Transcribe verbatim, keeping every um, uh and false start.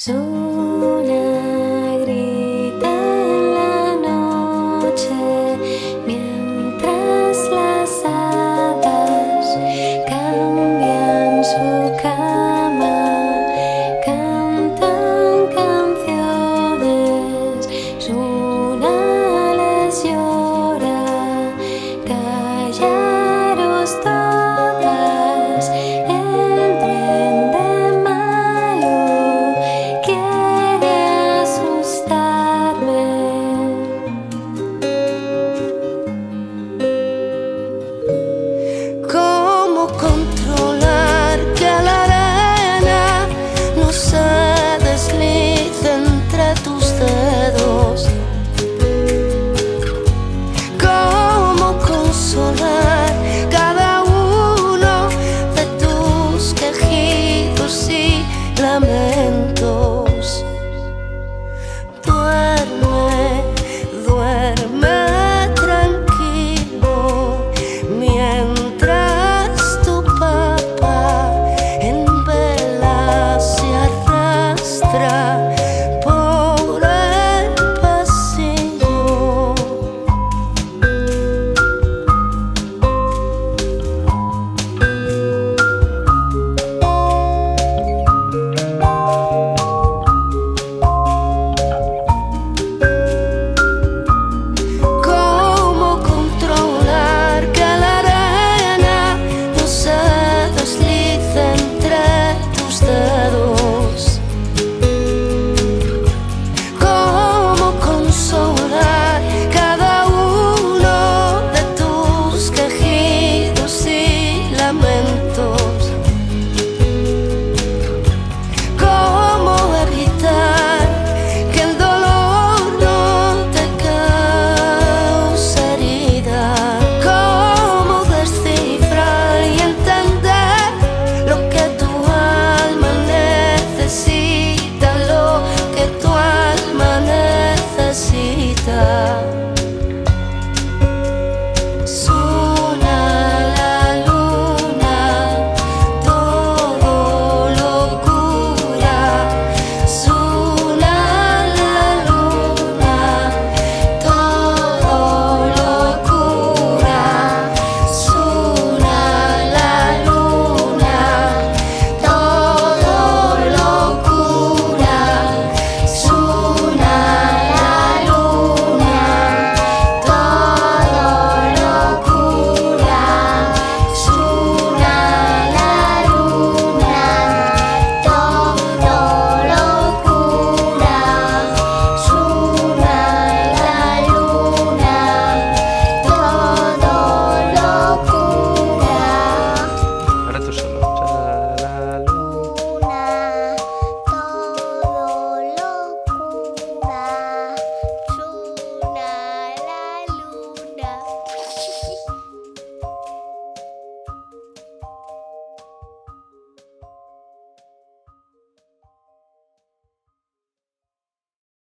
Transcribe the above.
Sola grita en la noche mientras las hadas cambian su cama, cantan canciones. Sola les llora, callaros todas. El duende malo quiere asustarme. ¿Cómo controlar que la arena no se deslice entre tus dedos? ¿Cómo consolar cada uno de tus quejidos y lamentos? Duerme, duerme tranquilo mientras tu papá en vela se arrastra por el pasillo. ¿Cómo controlar que la arena no se deslice entre tus dedos? ¿Cómo consolar cada uno de tus quejidos y lamentos? ¿Cómo evitar que el dolor no te cause herida? ¿Cómo descifrar y entender lo que tu alma necesita?